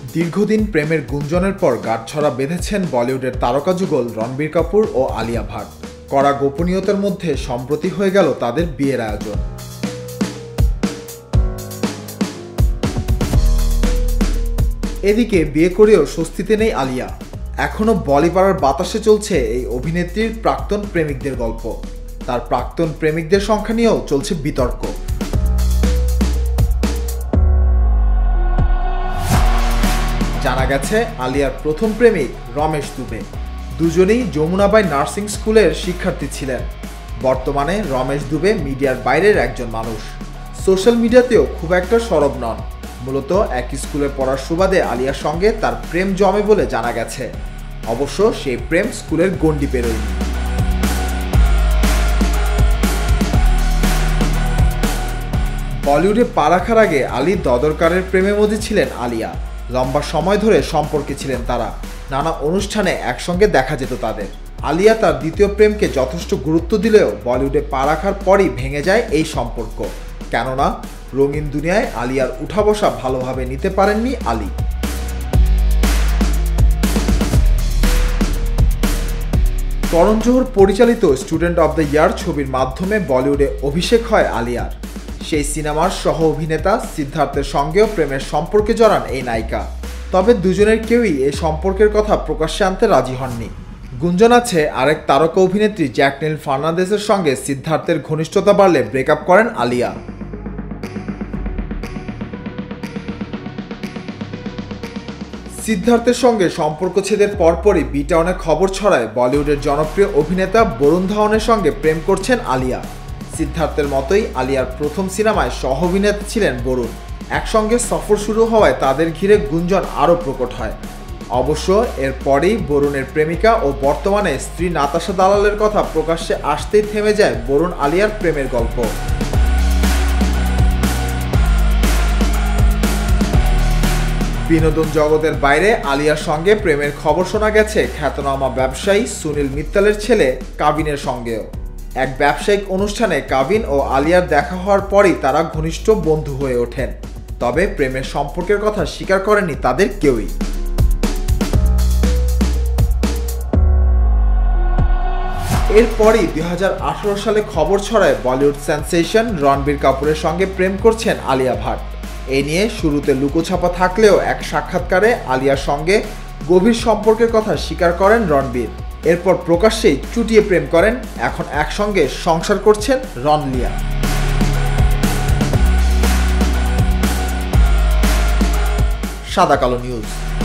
দীর্ঘদিন প্রেমের গুঞ্জনের পর গাঁটছড়া বেঁধেছেন বলিউডের তারকা যুগল রণবীর কাপুর ও আলিয়া ভাট। কড়া গোপনীয়তার মধ্যে সম্প্রতি হয়ে গেল তাদের বিয়ের আয়োজন। এদিকে বিয়ে করেও স্বস্তিতে নেই আলিয়া। এখনও বলিপাড়ার বাতাসে চলছে এই অভিনেত্রীর প্রাক্তন প্রেমিকদের গল্প। তার প্রাক্তন প্রেমিকদের সংখ্যা নিয়েও চলছে বিতর্ক। জানা গেছে আলিয়ার প্রথম প্রেমিক রমেশ দুবে। দুজনেই যমুনাবাই নার্সিং স্কুলের শিক্ষার্থী ছিলেন। বর্তমানে রমেশ দুবে মিডিয়ার বাইরের একজন মানুষ। সোশ্যাল মিডিয়াতেও খুব একটা সরব নন। মূলত একই স্কুলে পড়ার সুবাদে আলিয়ার সঙ্গে তার প্রেম জমে বলে জানা গেছে। অবশ্য সেই প্রেম স্কুলের গণ্ডি পেরোয়নি। বলিউডে পা রাখার আগে আলী দদরকারের প্রেমে মজি ছিলেন আলিয়া। লম্বা সময় ধরে সম্পর্কে ছিলেন তারা। নানা অনুষ্ঠানে একসঙ্গে দেখা যেত তাদের। আলিয়া তার দ্বিতীয় প্রেমকে যথেষ্ট গুরুত্ব দিলেও বলিউডে পা রাখার পরই ভেঙে যায় এই সম্পর্ক। কেননা রঙিন দুনিয়ায় আলিয়ার উঠা বসা ভালোভাবে নিতে পারেননি আলী। করণ জোহর পরিচালিত স্টুডেন্ট অব দ্য ইয়ার ছবির মাধ্যমে বলিউডে অভিষেক হয় আলিয়ার। সেই সিনেমার সহ অভিনেতা সিদ্ধার্থের সঙ্গেও প্রেমের সম্পর্কে জড়ান এই নায়িকা। তবে দুজনের কেউই এই সম্পর্কের কথা প্রকাশ্যে আনতে রাজি হননি। গুঞ্জন আছে আরেক তারকা অভিনেত্রী জ্যাকলিন ফার্নান্দেজের সঙ্গে সিদ্ধার্থের ঘনিষ্ঠতা বাড়লে ব্রেকআপ করেন আলিয়া। সিদ্ধার্থের সঙ্গে সম্পর্ক ছেদের পরপরই বি-টাউনে খবর ছড়ায় বলিউডের জনপ্রিয় অভিনেতা বরুণ ধাওয়ানের সঙ্গে প্রেম করছেন আলিয়া। সিদ্ধার্থের মতোই আলিয়ার প্রথম সিনেমায় সহ অভিনেতা ছিলেন বরুণ। একসঙ্গে সফর শুরু হওয়ায় তাদের ঘিরে গুঞ্জন আরও প্রকট হয়। অবশ্য এরপরেই বরুণের প্রেমিকা ও বর্তমানে স্ত্রী নাতাশা দালালের কথা প্রকাশ্যে আসতেই থেমে যায় বরুণ আলিয়ার প্রেমের গল্প। বিনোদন জগতের বাইরে আলিয়ার সঙ্গে প্রেমের খবর শোনা গেছে খ্যাতনামা ব্যবসায়ী সুনীল মিত্তালের ছেলে কাবিনের সঙ্গেও। এক ব্যবসায়িক অনুষ্ঠানে কাবিন ও আলিয়ার দেখা হওয়ার পরই তারা ঘনিষ্ঠ বন্ধু হয়ে ওঠেন। তবে প্রেমের সম্পর্কের কথা স্বীকার করেনি তাদের কেউই। এরপরই 2018 সালে খবর ছড়ায় বলিউড সেন্সেশন রণবীর কাপুরের সঙ্গে প্রেম করছেন আলিয়া ভাট। এই নিয়ে শুরুতে লুকোছাপা থাকলেও এক সাক্ষাৎকারে আলিয়ার সঙ্গে গভীর সম্পর্কের কথা স্বীকার করেন রণবীর। এরপর প্রকাশ্যেই চুটিয়ে প্রেম করেন। এখন একসঙ্গে সংসার করছেন রণলিয়া। সাদাকালো নিউজ।